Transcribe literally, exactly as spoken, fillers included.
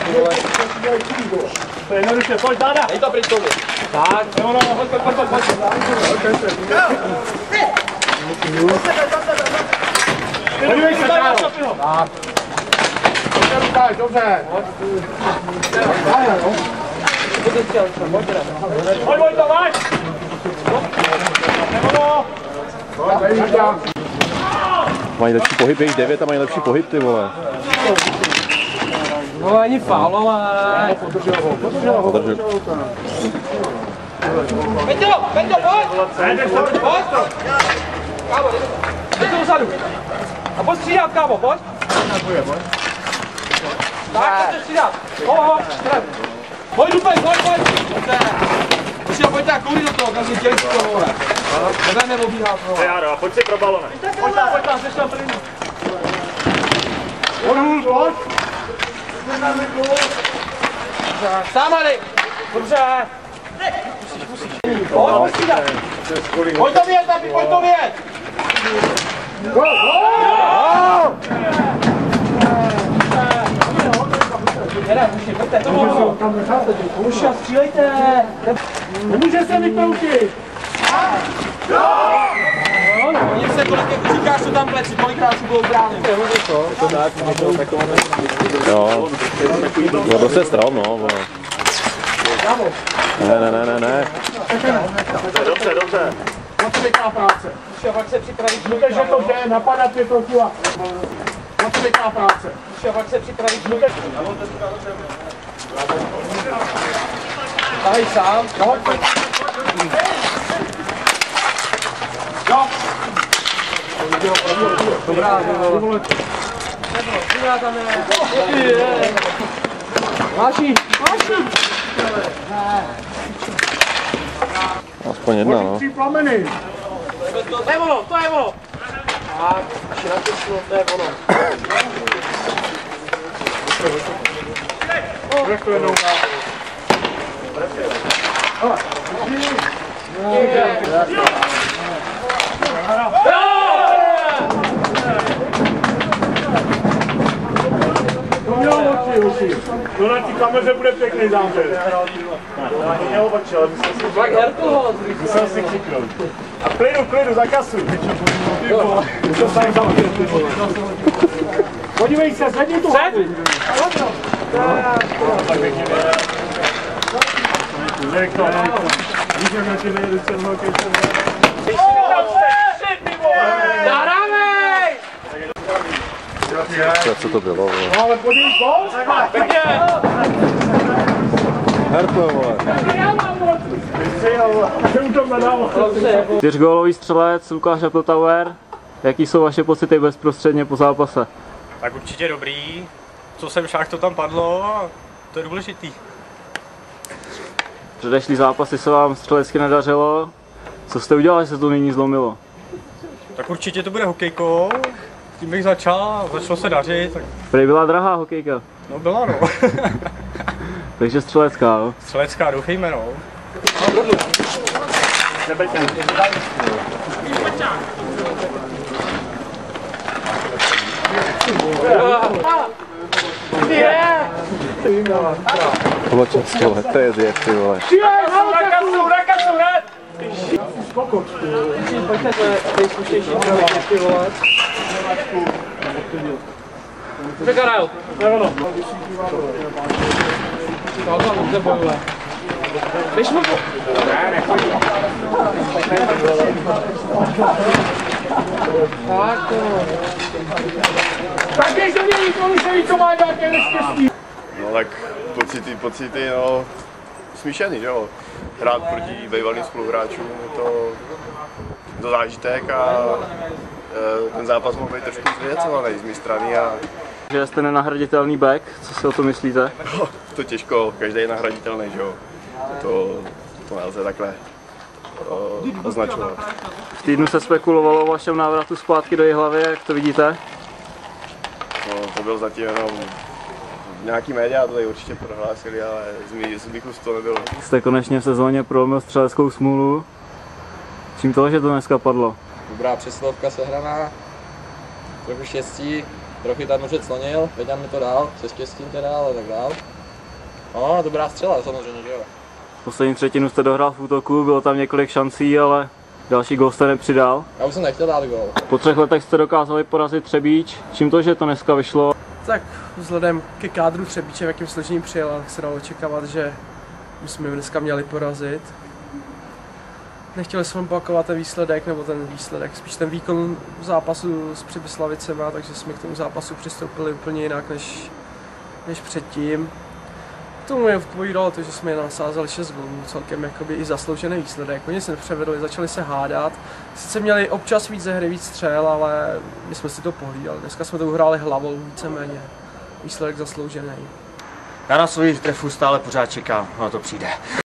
To je jednoduše, pojď záda! Dej to pryč tomu. Tak, no, no, pojď, pojď, pojď, pojď. Podívej se, Káro. Tak. Dobře, Lukáš, dobře. Pojď, pojď, Tomáš. Mají lepší pohyb, je jich devět a mají lepší pohyb, ty vole. No ani faul, ale... Podržel ho, podržel ho. Peťo, Peťo, pojď! Pojď! Kámo, jde to dozadu. A pojď střídat, kámo, pojď! Tak, pojď střídat. Ho, ho, střídat. Pojď, Lupej, pojď, pojď! Musíte pojď tak kouli do toho, každý dělí z toho, vole. Takhle neobíhá, vole. Jaro, pojď si pro balone. Pojď tam, pojď tam, seš tam první. Pojď, pojď! Sám, Ady! Dobře! Musíš, musíš. Pojď, pojď střídat. Pojď to vědět, Tapi, pojď to vědět! Jede, muži, pojďte, toho! Muži, střílejte! Nemůže se vykroutit! Oni se kolik říkáš, co tam pleci, kolikrát si budou brány. Jo, no to se strom, no. Ne, ne, ne, ne, ne. Dobře, dobře. Moc věká práce. Muži, pak se připravíš. Víte, že to jde, napadat je trochu a... Moc věká práce. Muži, pak se připravíš. Tahej sám. Jo, pojď. Jo. Dobrá, dobrá. Dobrá tam je. Máši, máši. Aspoň jedna, no. Tři plameny. To je ono, to je ono. Tak, ještě na to to je ono. Vrch to jednou. To mělo oči, oči. To na té kameře bude pěkný záběr. Mělo oči, ale musel si Tak hertu ho. musel si křiknout. A klidu, klidu, zakasuj. Musel sám záběr. Podívej se, zvedni tu hlavu. Tak pěkně jde. Řek to, řek to. Víš, jak na těme jedu celou hokejce. Zahrávej! Co to bylo, vole? No, ale podívej gol. Pěkně! Herto, vole. Čtyřgólový střelec Lukáš Appletower. Jaký jsou vaše pocity bezprostředně po zápase? Tak určitě dobrý. Co jsem šák, to tam padlo a to je důležitý. Předešlý zápasy se vám střelecky nedařilo. Co jste udělali, že se to nyní zlomilo? Tak určitě to bude hokejkou. Tím bych začal, začalo se dařit. Tak... Prej byla drahá hokejka. No byla no. Takže střelecká, jo? Střelecká, doufejme no. Poločenské leté je zjev, ty vole. Rakasu, rakasu, hned! Pojďte, to je zkuštější ty vole. Překarajl. Nevono. Kalka, můžete bojovat. Běž mu po... Tak to... Tak běž do mě, nikoli se ví, co má nějaké neštěstí. No tak pocity, pocity, no, smíšený, že jo. Hrát proti bývalým spoluhráčům, je to, je to zážitek a e, ten zápas mohl být trošku zvěcovaný z mé strany a... Že jste nenahraditelný back, co si o to myslíte? To těžko, každý je nahraditelný, že jo. To, to nelze takhle o, označovat. V týdnu se spekulovalo o vašem návratu zpátky do Jihlavy, jak to vidíte? No, to byl zatím jenom nějaký média, to tady určitě prohlásili, ale z mých, z mých úst to nebylo. Jste konečně v sezóně prolomil střeleckou smůlu. Čím to, že to dneska padlo? Dobrá přeslovka sehraná, trochu štěstí Trochu tam už slonil, Peťan mi to dal, se štěstím teda, ale tak dál. No, dobrá střela samozřejmě, že jo. Poslední třetinu jste dohrál v útoku, bylo tam několik šancí, ale další gól jste nepřidal. Já už jsem nechtěl dát gól. Po třech letech jste dokázali porazit Třebíč. Čím to, že to dneska vyšlo? Tak vzhledem ke kádru Třebíče, v jakým složení přijel, tak se dalo očekávat, že jsme dneska měli porazit. Nechtěli jsme opakovat ten výsledek, nebo ten výsledek, spíš ten výkon zápasu s Přibyslavicema, takže jsme k tomu zápasu přistoupili úplně jinak než, než předtím. K tomu je odpovídalo to, že jsme je nasázeli šest gólů, celkem jakoby i zasloužený výsledek. Oni se nepřevedli, začali se hádat. Sice měli občas víc ze hry, víc střel, ale my jsme si to pohlídali. Dneska jsme to uhráli hlavou víceméně. Výsledek zasloužený. Já na svůj trefu stále pořád čekám, ono to přijde.